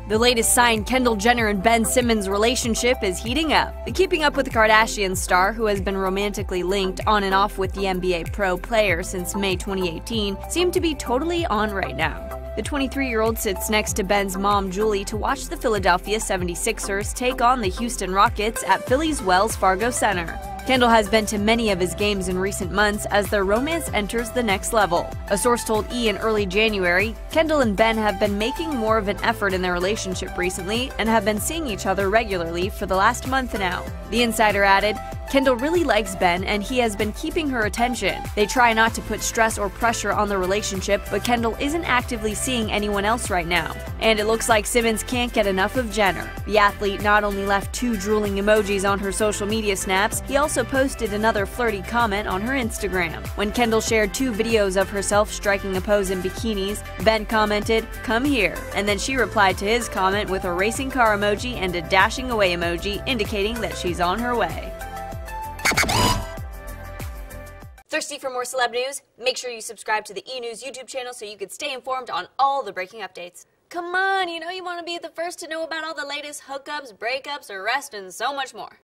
The latest sign, Kendall Jenner and Ben Simmons' relationship is heating up. The Keeping Up with the Kardashians star, who has been romantically linked on and off with the NBA pro player since May 2018, seemed to be totally on right now. The 23-year-old sits next to Ben's mom, Julie, to watch the Philadelphia 76ers take on the Houston Rockets at Philly's Wells Fargo Center. Kendall has been to many of his games in recent months as their romance enters the next level. A source told E! in early January, Kendall and Ben have been making more of an effort in their relationship recently and have been seeing each other regularly for the last month now. The insider added, Kendall really likes Ben and he has been keeping her attention. They try not to put stress or pressure on the relationship, but Kendall isn't actively seeing anyone else right now. And it looks like Simmons can't get enough of Jenner. The athlete not only left 2 drooling emojis on her social media snaps, he also posted another flirty comment on her Instagram. When Kendall shared 2 videos of herself striking a pose in bikinis, Ben commented, "Come here," and then she replied to his comment with a racing car emoji and a dashing away emoji, indicating that she's on her way. Thirsty for more celeb news? Make sure you subscribe to the E! News YouTube channel so you can stay informed on all the breaking updates. Come on, you know you want to be the first to know about all the latest hookups, breakups, arrests, and so much more.